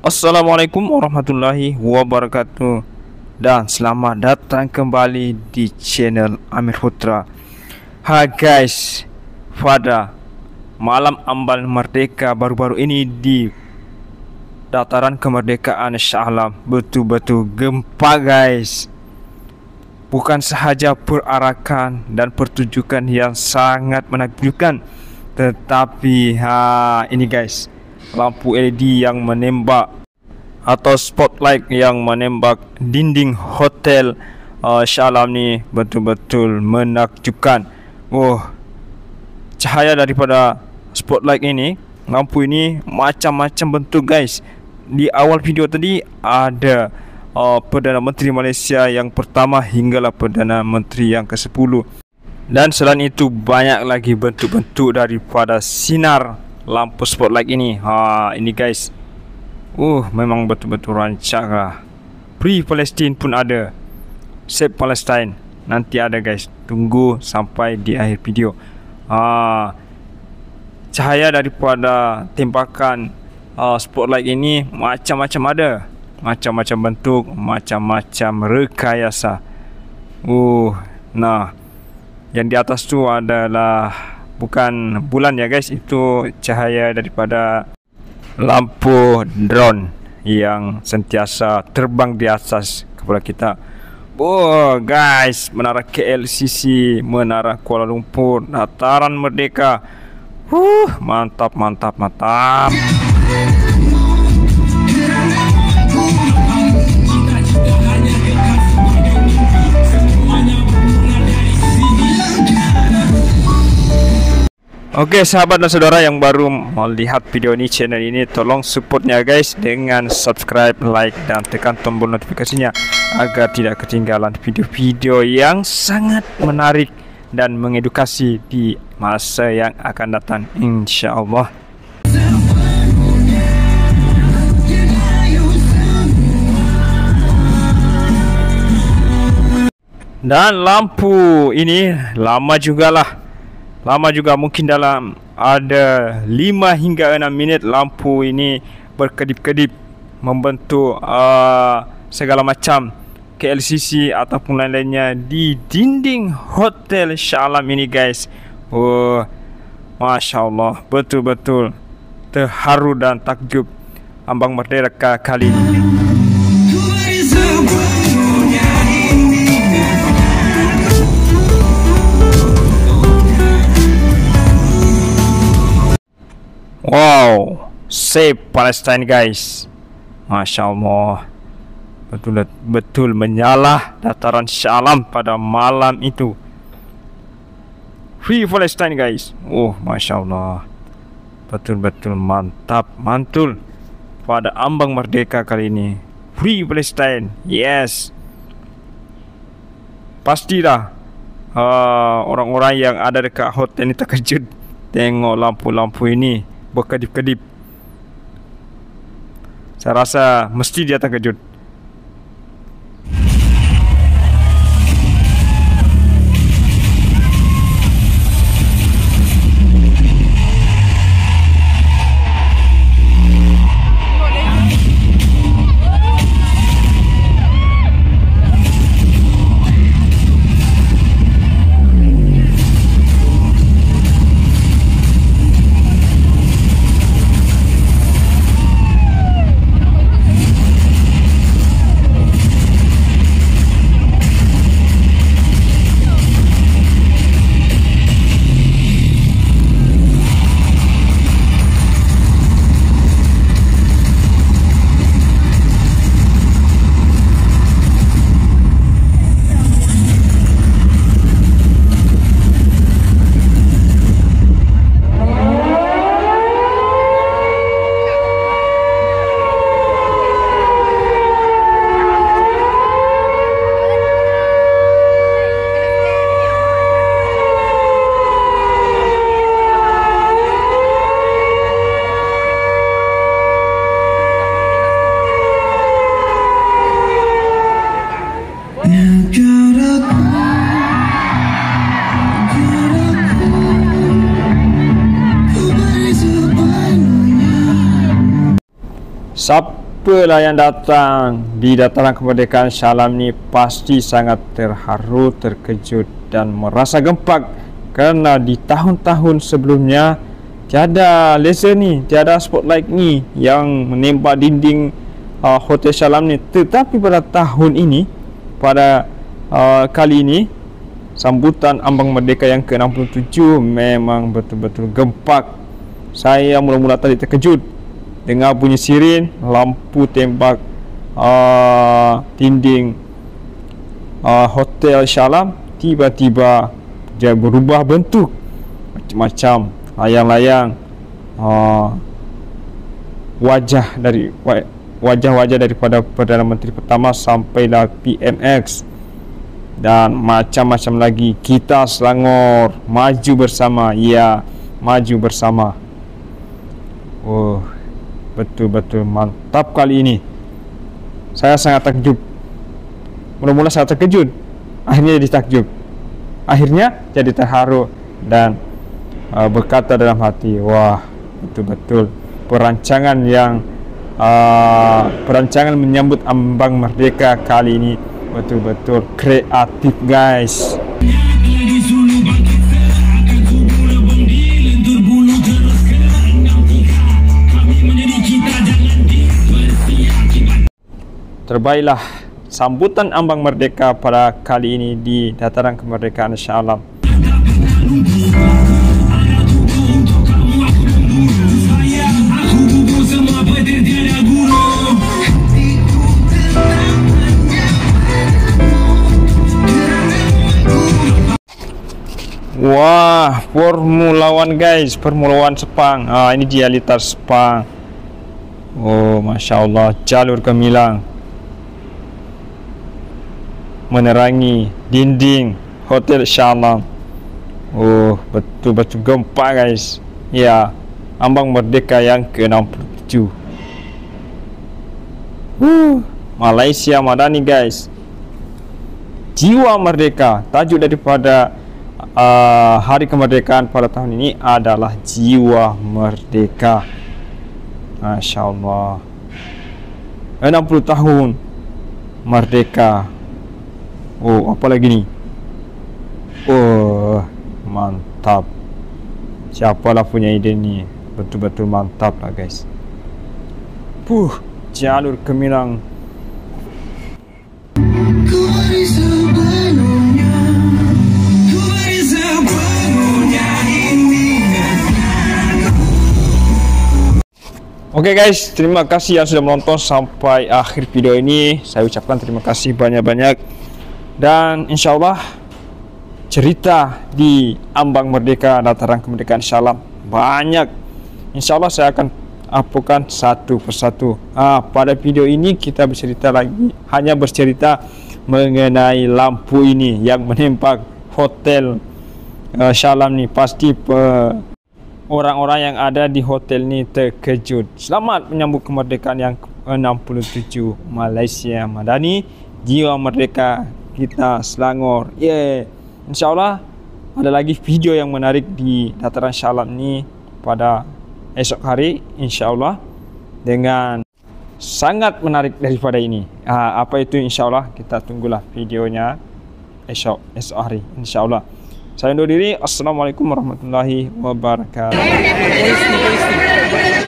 Assalamualaikum warahmatullahi wabarakatuh. Dan selamat datang kembali di channel Amir Putra. Hai guys, pada malam ambang merdeka baru-baru ini di dataran kemerdekaan Shah Alam, betul-betul gempa guys. Bukan sahaja perarakan dan pertunjukan yang sangat menakjubkan, tetapi ini guys, lampu LED yang menembak atau spotlight yang menembak dinding hotel Shah Alam ni betul-betul menakjubkan. Cahaya daripada spotlight ini, lampu ini macam-macam bentuk guys. Di awal video tadi ada Perdana Menteri Malaysia yang pertama hinggalah Perdana Menteri yang ke-10. Dan selain itu banyak lagi bentuk-bentuk daripada sinar lampu spotlight ini. Ini guys, memang betul-betul rancak lah. Free Palestine pun ada, Save Palestine nanti ada guys. Tunggu sampai di akhir video. Cahaya daripada tembakan spotlight ini macam-macam ada, macam-macam bentuk, macam-macam rekayasa. Nah, yang di atas tu adalah bukan bulan ya guys, itu cahaya daripada lampu drone yang sentiasa terbang di atas kepala kita. Guys, menara KLCC, menara Kuala Lumpur, dataran merdeka. Mantap, mantap, mantap. Oke, sahabat dan saudara yang baru melihat video ini, channel ini, tolong supportnya guys dengan subscribe, like, dan tekan tombol notifikasinya agar tidak ketinggalan video-video yang sangat menarik dan mengedukasi di masa yang akan datang, insya-Allah. Dan lampu ini lama juga, mungkin dalam ada 5 hingga 6 minit lampu ini berkedip-kedip membentuk segala macam KLCC ataupun lain-lainnya di dinding hotel Shah Alam ini guys. Masya Allah, betul-betul terharu dan takjub ambang merdeka kali ini. Wow, Save Palestine guys. Masya Allah, betul-betul menyala dataran Shah Alam pada malam itu. Free Palestine guys. Masya Allah, betul-betul mantap, mantul pada ambang merdeka kali ini. Free Palestine, yes. Pastilah orang-orang yang ada dekat hotel ini terkejut tengok lampu-lampu ini berkedip-kedip. Saya rasa mesti dia terkejut. siapalah yang datang di dataran kemerdekaan Shah Alam ni pasti sangat terharu, terkejut dan merasa gempak, kerana di tahun-tahun sebelumnya tiada laser ni, tiada spotlight ni yang menembak dinding Hotel Shah Alam ni. Tetapi pada tahun ini, pada kali ini, sambutan ambang merdeka yang ke-67 memang betul-betul gempak. Saya mula-mula tadi terkejut dengar bunyi siren, lampu tembak dinding Hotel Shah Alam. Tiba-tiba dia berubah bentuk macam-macam, layang-layang, wajah-wajah daripada Perdana Menteri pertama sampailah PMX dan macam-macam lagi. Kita Selangor maju bersama, ya, maju bersama. Oh, betul-betul mantap kali ini. Saya sangat takjub. Mula-mula saya terkejut, akhirnya jadi takjub, akhirnya jadi terharu dan berkata dalam hati, wah, betul-betul perancangan menyambut ambang merdeka kali ini betul-betul kreatif, guys. Terbaiklah sambutan ambang merdeka pada kali ini di dataran kemerdekaan Shah Alam. Wah, Formula One, guys, Formula One Sepang. Ini dia lintas Sepang. Oh, Masya Allah, jalur gemilang menerangi dinding Hotel Shah Alam. Oh, betul-betul gempa, guys. Ya, ambang merdeka yang ke-67. Malaysia Madani, guys. Jiwa Merdeka. Tajuk daripada hari kemerdekaan pada tahun ini adalah Jiwa Merdeka. Masya Allah, 60 tahun merdeka. Oh, apa lagi ni? Oh, mantap. Siapalah punya ide ni? Betul-betul mantap lah, guys. Jalur gemilang. Oke, guys, terima kasih yang sudah menonton sampai akhir video ini. Saya ucapkan terima kasih banyak-banyak. Dan insya Allah cerita di ambang merdeka dataran kemerdekaan Shah Alam banyak. Insya Allah saya akan uploadkan satu persatu. Pada video ini kita bercerita lagi, hanya bercerita mengenai lampu ini yang menembak Hotel Shah Alam ni. Pasti orang-orang yang ada di hotel ni terkejut. Selamat menyambut kemerdekaan yang ke-67 Malaysia Madani. Jiwa merdeka kita Selangor. InsyaAllah ada lagi video yang menarik di dataran Shah Alam ni pada esok hari, insyaAllah, dengan sangat menarik daripada ini. Apa itu insyaAllah, kita tunggulah videonya esok hari, insyaAllah. Saya undur diri. Assalamualaikum warahmatullahi wabarakatuh.